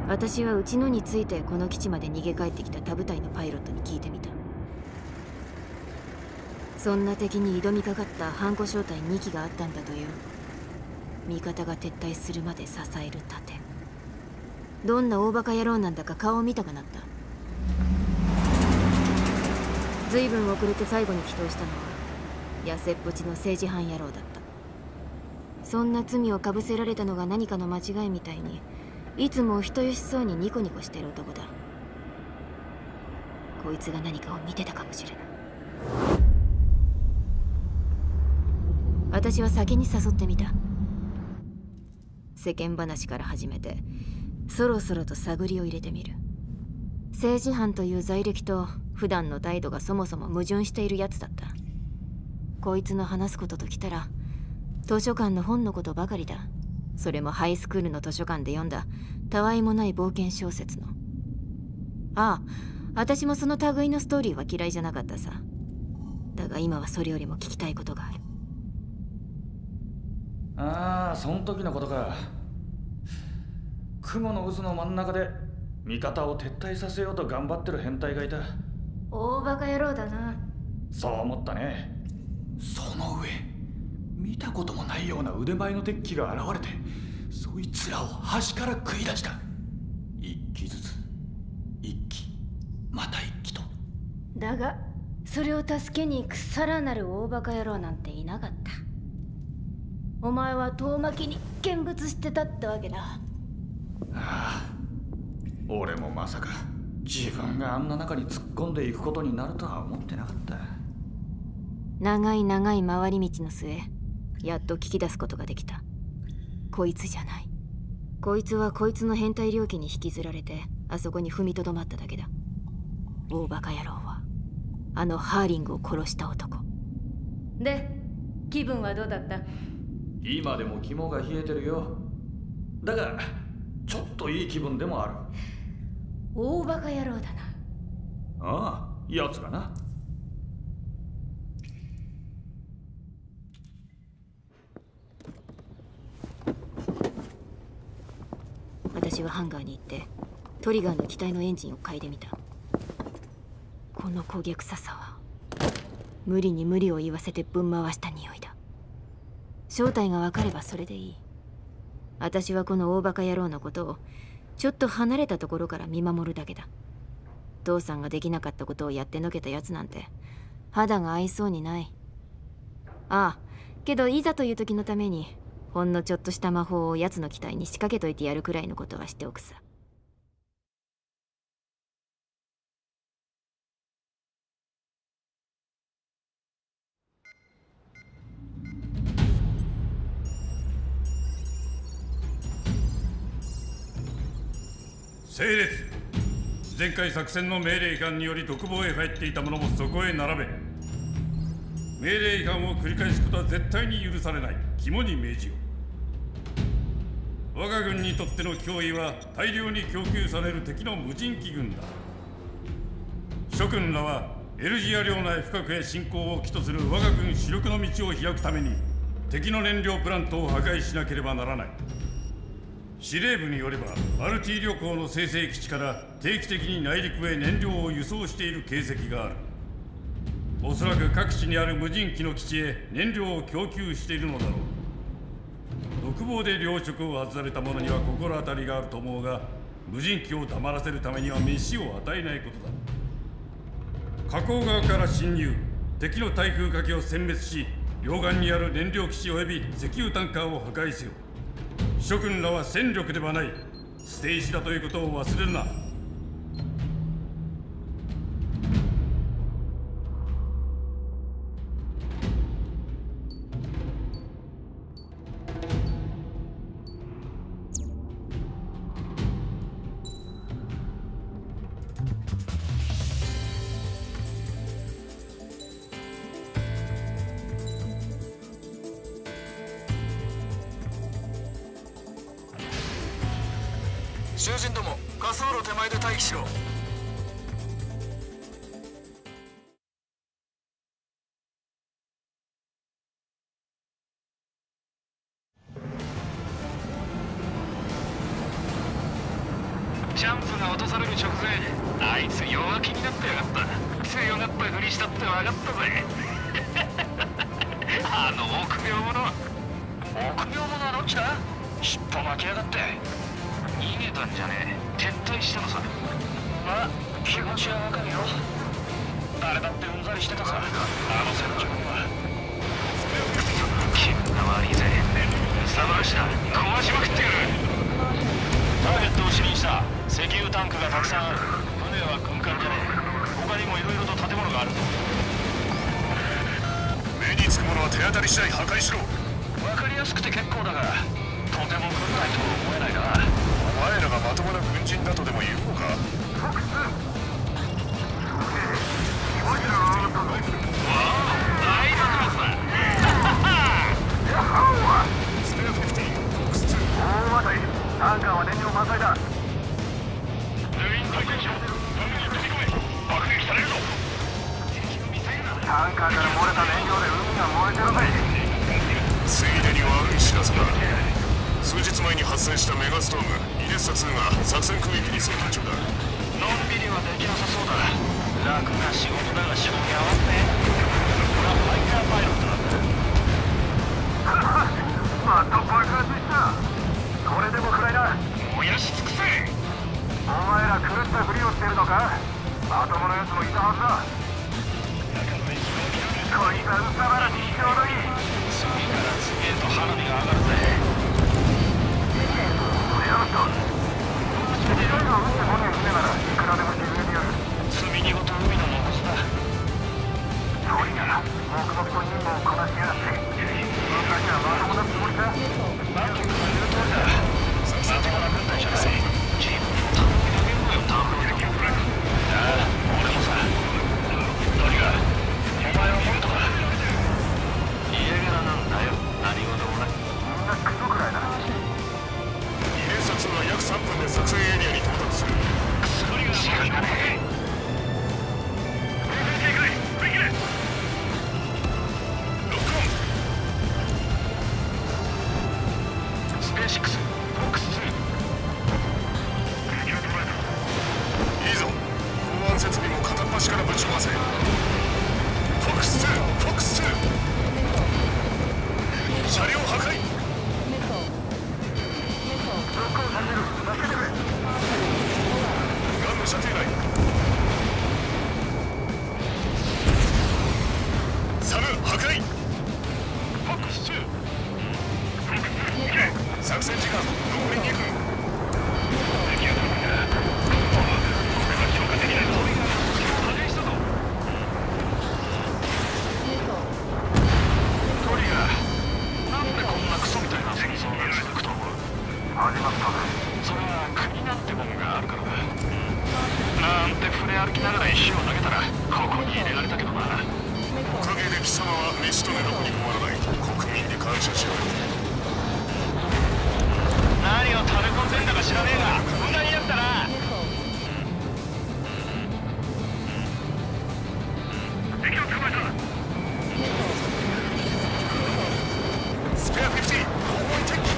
私はうちのについてこの基地まで逃げ帰ってきた他部隊のパイロットに聞いてみた。そんな敵に挑みかかったハンコ小隊2機があったんだという。味方が撤退するまで支える盾。どんな大バカ野郎なんだか顔を見たくなった。随分遅れて最後に帰投したのは痩せっぽちの政治犯野郎だった。そんな罪をかぶせられたのが何かの間違いみたいにいつも人よしそうにニコニコしてる男だ。こいつが何かを見てたかもしれない。私は先に誘ってみた。世間話から始めてそろそろと探りを入れてみる。政治犯という財歴と普段の態度がそもそも矛盾しているやつだった。こいつの話すことときたら図書館の本のことばかりだ。それもハイスクールの図書館で読んだたわいもない冒険小説の。ああ、私もその類のストーリーは嫌いじゃなかったさ。だが今はそれよりも聞きたいことがある。 ああ、そん時のことか。雲の渦の真ん中で味方を撤退させようと頑張ってる変態がいた。 大バカ野郎だな。 そう思ったね。その上、見たこともないような腕前の敵機が現れて、そいつらを端から食い出した。一機ずつ、一機また一機と。 だがそれを助けに行くさらなる大バカ野郎なんていなかった。お前は遠巻きに見物してたってわけだ。 ああ、俺もまさか自分があんな中に突っ込んでいくことになるとは思ってなかった。 長い長い回り道の末、やっと聞き出すことができた。こいつじゃない。こいつはこいつの変態猟奇に引きずられてあそこに踏みとどまっただけだ。大バカ野郎はあのハーリングを殺した男で、気分はどうだった？ 今でも肝が冷えてるよ。だがちょっといい気分でもある。 大バカ野郎だな。 ああ、やつがな。 私はハンガーに行ってトリガーの機体のエンジンを嗅いでみた。この焦げ臭さは無理に無理を言わせてぶん回した匂いだ。正体が分かればそれでいい。私はこの大バカ野郎のことをちょっと離れたところから見守るだけだ。父さんができなかったことをやってのけたやつなんて肌が合いそうにない。ああ、けどいざという時のためにほんのちょっとした魔法を奴の機体に仕掛けといてやるくらいのことはしておくさ。 整列。前回作戦の命令違反により独房へ入っていた者もそこへ並べ。命令違反を繰り返すことは絶対に許されない。肝に銘じよう。我が軍にとっての脅威は大量に供給される敵の無人機軍だ。諸君らはエルジア領内深くへ侵攻を起とする我が軍主力の道を開くために敵の燃料プラントを破壊しなければならない。司令部によればアルティ旅行の生成基地から定期的に内陸へ燃料を輸送している形跡がある。おそらく各地にある無人機の基地へ燃料を供給しているのだろう。独房で糧食を外された者には心当たりがあると思うが、無人機を黙らせるためには飯を与えないことだ。河口側から侵入、敵の対空火器を殲滅し、両岸にある燃料基地及び石油タンカーを破壊せよ。諸君らは戦力ではない、捨て石だということを忘れるな。 囚人ども、滑走路手前で待機しろ。 シャンプが落とされる直前、あいつ弱気になってやがった。強がったふりしたって分かったぜ。あの臆病者。臆病者はどっちだ？尻尾巻きやがって。逃げたんじゃねえ、撤退したのさ。まあ気持ちはわかるよ。誰だってうんざりしてたさ、あの戦場は。気分が悪いぜ。サバラシだ、壊しまくってやる。ターゲットを指認した。石油タンクがたくさんある。船は軍艦じゃねえ。他にもいろいろと建物がある。 目につくものは手当たり次第破壊しろ。 わかりやすくて結構だが、とても軍隊とは思えないな。 お前らがまともな軍人だとでも言うのか。 スペア50、フォックス2。大当たり。タンカーは燃料満載だ。全員退戦しろ。船に飛び込め。爆撃されるぞ。タンカーから漏れた燃料で海が燃えてるぜ。 ついでに悪い知らせだ。数日前に発生したメガストームイレッサ2が作戦空域に接近中だ。 のんびりはできなさそうだ。楽な仕事だが仕事に合わんね。俺はファイターパイロットなんだ。また爆発した。これでもくらいだ。燃やし尽くせ。お前ら狂ったふりをしてるのか。まともなやつもいたはずだ。こいつはうさばらしちょうどいい。次から次へと花火が上がるぜ。それやろっと。いろいろ撃ってこねえ船ならいくらでも沈めてやる。積み荷ごと海の残すだ。トリガー、黙々と任務をこなしやがって。昔はまともなつもりか。マーキングの言う通りだ。まともな軍隊じゃない。チームにも頼み上げるのよ、ターンロイド。ああ、俺もさ。トリガー、お前はもっとだ。家柄なんだよ、何事もない。みんなクソくらいだ。 イレッサ2は約3分で作戦エリアに到達する。 クソリが時間がねえ。振り切れ。ロックオン。スペーシックス、フォックス2。 いいぞ。港湾設備も片っ端からぶち壊せ。フォックス2、フォックス2。車両破壊。 ロックオンされてる。助けてくれ。 ガンの射程内。サム破壊。 フォックス2。 作戦時間残り2分。 トリガー、なんでこんなクソみたいな戦争が続くと思う？始まったぜ。それは国なんてもんがあるからだ。なんて船歩きながら石を投げたらここに入れられたけどな。 おかげで貴様は飯と寝床に困らない。国民に感謝しろ。 何を垂れ込んでんだか知らねえが無駄になったな。敵を捕まえた。 スペア50、後方に敵機。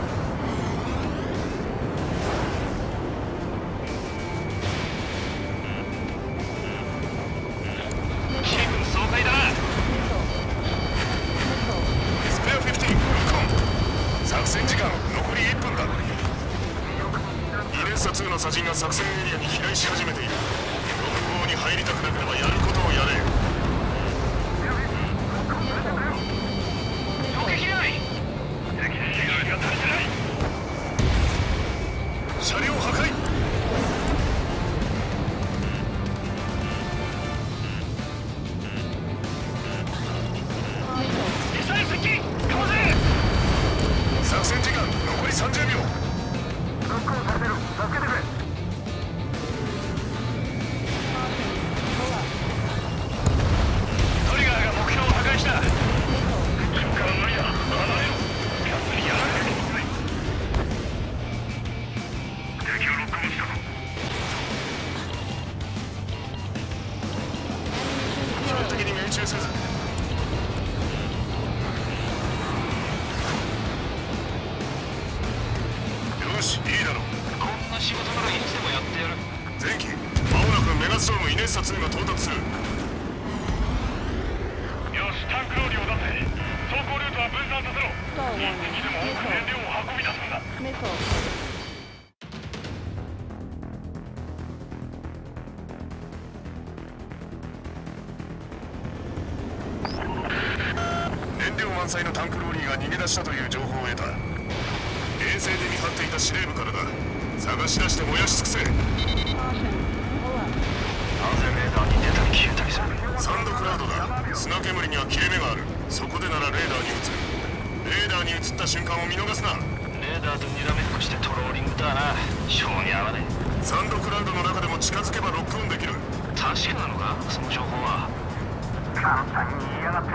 シー軍爽快だな。 スペア50、ロックオン。作戦時間残り1分だ。イレッサ2の左陣が作戦エリアに飛来し始めている。6号に入りたくなければやることをやれ。 避けきれない。 車両破壊。 ミサイル接近。かわせ。 作戦時間残り30秒。 ロックオンされてる。助けてくれ。トリガーが目標を破壊した。瞬間無理だ。離れろ。キャップにやられる。敵をロックオンしたぞ。 標的に命中せず。よし、いいだろう。 こんな仕事ならいつでもやってやる。 前期まもなくメガストームイネッサ2が到達する。 よし、タンクローリーを出せ。走行ルートは分散させろ。一滴でも多く燃料を運び出すんだ。 燃料満載のタンクローリーが逃げ出したという情報を得た。衛星で見張っていた司令部からだ。探し出して燃やし尽くせ。 安全レーダーに出たり消えたりする。 サンドクラウドだ。砂煙には切れ目がある。そこでならレーダーに映る。レーダーに映った瞬間を見逃すな。 レーダーとにらめっこしてトローリングだな。性に合わねえ。 サンドクラウドの中でも近づけばロックオンできる。 確かなのか、その情報は。簡単に言いやがって。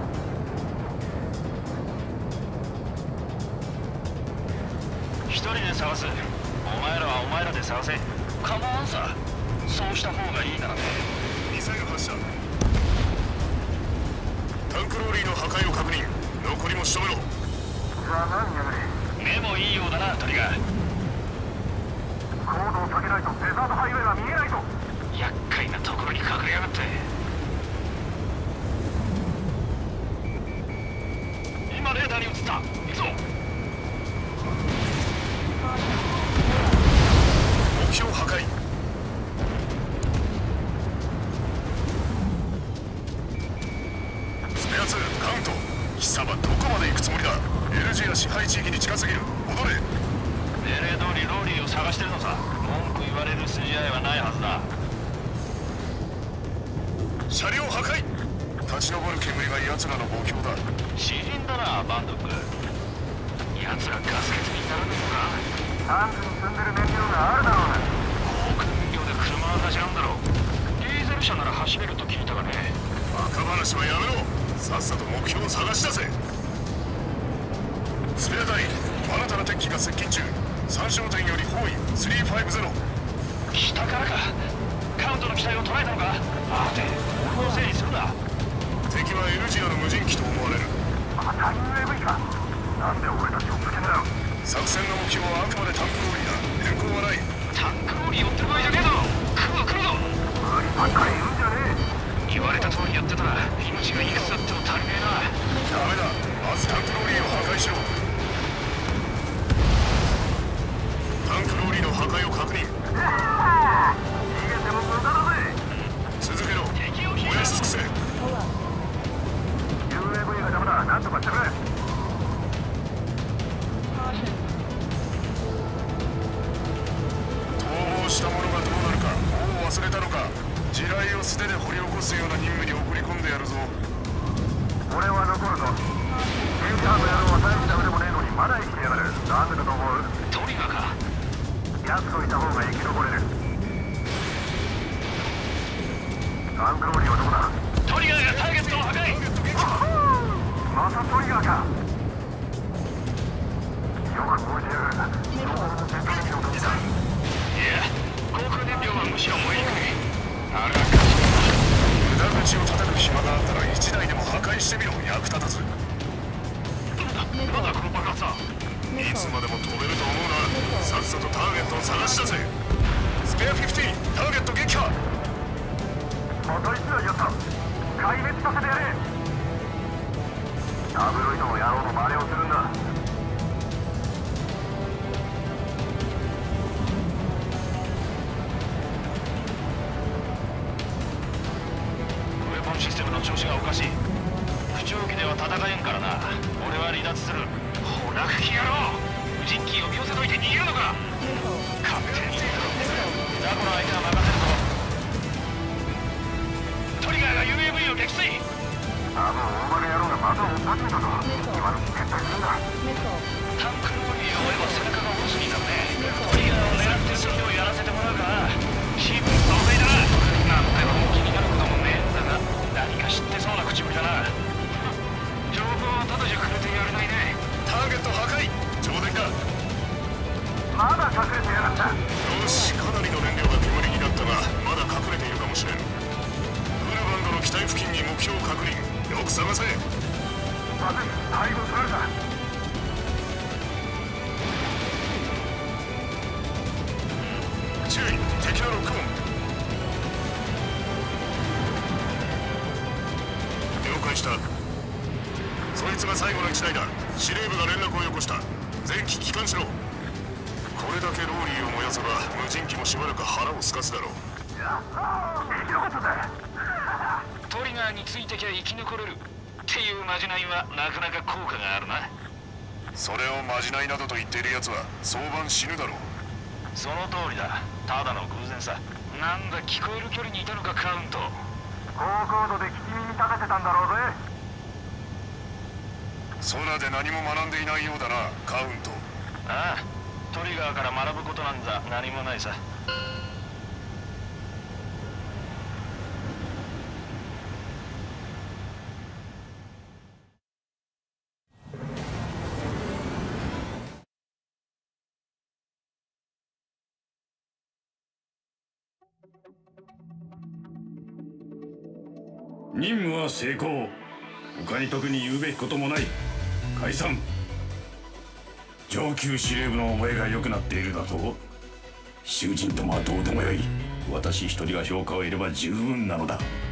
一人で探す。お前らはお前らで探せ。構わんさ。そうした方がいいならね。 ミサイル発射。タンクローリーの破壊を確認。残りも仕留めろ。 じゃあ何やれ。目もいいようだな、トリガー。高度を下げないとデザートハイウェイが見えないぞ。厄介なところに隠れやがって。今レーダーに映った。行くぞ。 目標破壊。スペア2カウント。貴様どこまで行くつもりだ。エルジア支配地域に近すぎる。戻れ。 命令通りローリーを探してるのさ。文句言われる筋合いはないはずだ。 車両破壊。立ち上る煙が奴らの目標だ。 詩人だな、バンドック。奴らガス欠にならないのか。タンクに積んでる燃料があるだろうな。航空燃料で車は走らんだろう。ディーゼル車なら走れると聞いたがね。 バカ話はやめろ。さっさと目標を探し出せ。スペア隊、新たな敵機が接近中。参照点より包囲350。 北からか。カウントの機体を捉えたのか。待て、方向整理するな。 敵はエルジアの無人機と思われる。 また UAV か。なんで俺たちを抜けんだよ。 作戦の目標はあくまでタンクローリーだ。変更はない。 タンクローリー寄ってる場合じゃねえだろ。来るぞ。無理ばっかり言うんじゃねえ。言われた通りやってたら命がいくつあっても足りねえな。 ダメだ。まずタンクローリーを破壊しろ。タンクローリーの破壊を確認。 逃げても無駄だぜ。 続けろ。燃やし尽くせ。 UAV がダメだ。なんとかしてくれ。 逃亡した者がどうなるかもう忘れたのか。地雷を素手で掘り起こすような任務に送り込んでやるぞ。 俺は残るぞ。ゲーターの野郎は大した腕もねえのにまだ生きてやがる。なんでだと思う。トリガーか。奴といた方が生き残れる。タンクローリーはどこだ。トリガーがターゲットを破壊。またトリガーか。よく燃えてやる。いや、航空燃料はむしろ燃えにくい。あれはガソリンだ。 無駄口を叩く暇があったら1台でも破壊してみろ。役立たず。 なんだこの爆発は。 いつまでも飛べると思うな。さっさとターゲットを探し出せ。スペア15、ターゲット撃破。 また1台やった。壊滅させてやれ。タブロイドの野郎の真似をするんだ。ウェポンシステムの調子がおかしい。不調機では戦えんからな。俺は離脱する。ほら吹き野郎。無人機呼び寄せといて逃げるのか。勝手にザコの相手は任せるぞ。トリガーが UAV を撃墜。あの大バカ野郎がまた追っ始めたぞ。今の撤退するんだ。タンクローリーを追えば背中が落とすになるね。トリガーを狙ってる時をやらせてもらうかな。気分爽快だな。なんだよ、気になることもねえんだが、何か知ってそうな口ぶりだな。情報はただじゃくれてやれないね。 ターゲット破壊。上出来だ。 まだ隠れてやがった。 よし、かなりの燃料が煙になったが、まだ隠れているかもしれん。フルバンドの機体付近に目標を確認。よく探せ。 まずい、背後取られた。 注意、敵のロックオン。了解した。そいつが最後の一台だ。司令部が連絡をよこした。全機帰還しろ。これだけローリーを燃やせば無人機もしばらく腹をすかすだろう。 よかったぜ。 トリガーについてきゃ生き残れるっていうまじないはなかなか効果があるな。 それをまじないなどと言っている奴は早晩死ぬだろう。 その通りだ。ただの偶然さ。なんだ聞こえる距離にいたのかカウント。 高高度で聞き耳立ててたんだろうぜ。 空で何も学んでいないようだな、カウント。 ああ、トリガーから学ぶことなんざ何もないさ。 任務は成功。他に特に言うべきこともない。解散。上級司令部の覚えが良くなっているだと。囚人ともはどうでもよい。私一人が評価を得れば十分なのだ。